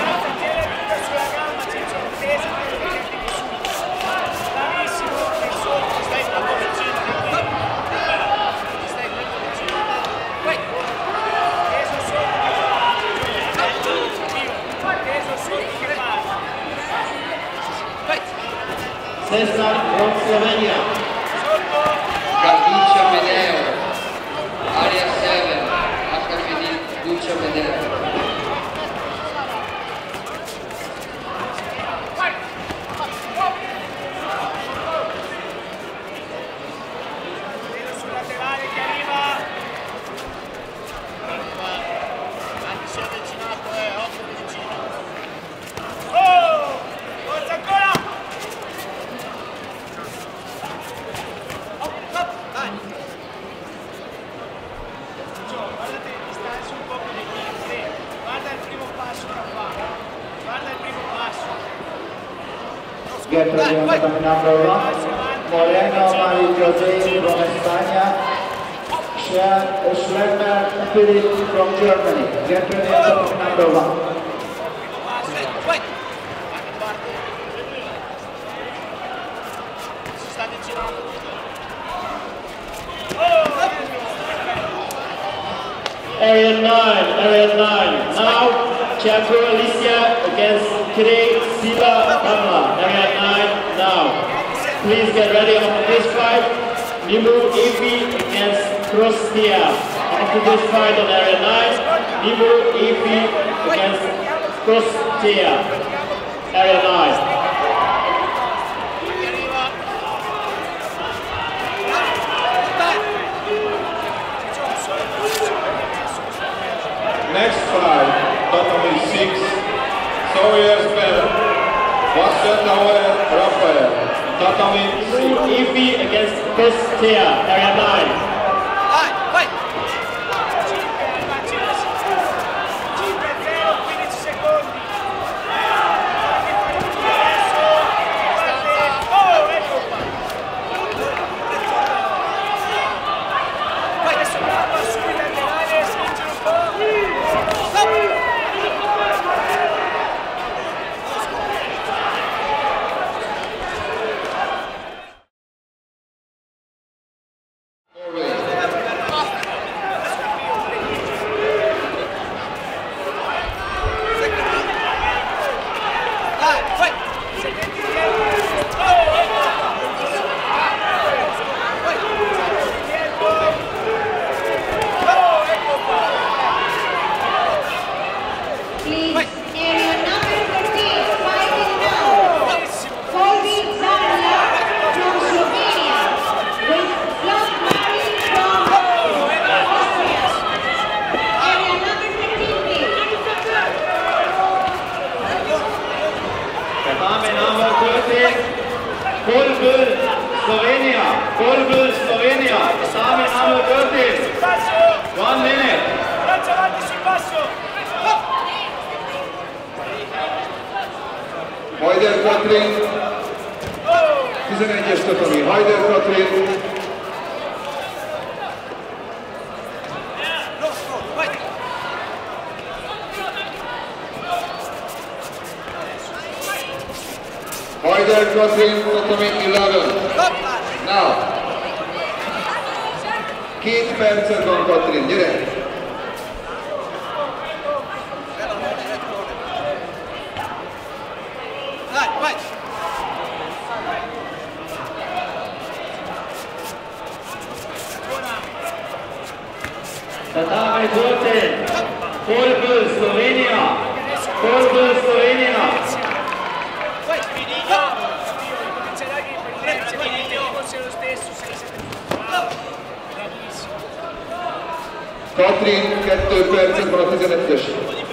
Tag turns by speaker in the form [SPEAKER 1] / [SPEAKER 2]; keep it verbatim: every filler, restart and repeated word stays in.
[SPEAKER 1] Cesar from Slovenia.
[SPEAKER 2] Gabica Medeo, area seven, Academy Gabica Medeo.
[SPEAKER 1] Get ready on the number one. Moreno Mari Jose from España. Schlemmer Philip from Germany. Get ready on the number one. Area nine, area nine. Now, Chaco Alicia against Craig Sila Kamla. Area nine, now. Please get ready after this fight. Nimu Efi against Krostia. After this fight on area nine, Nimu Efi against Krostia. Area nine.
[SPEAKER 3] Next fight, Tatami six, Sawyer Spell, Wassertauer Raphael, Tatami six.
[SPEAKER 1] Efi against Krostia, area nine. Kolbel, Slovenia. Kolbel, Slovenia. Sami number thirteen. One minute.
[SPEAKER 3] Hajder Katrin. tizenegyes Tatami. Hajder Katrin. Hajder Katrin, Tatami eleven. Now. Két percet van Katrin, gyere!
[SPEAKER 1] Tatami fourteen. Kolbel, Slovenia. Kolbel, Slovenia.
[SPEAKER 3] Katrin, kettő percet van a tizenegyes.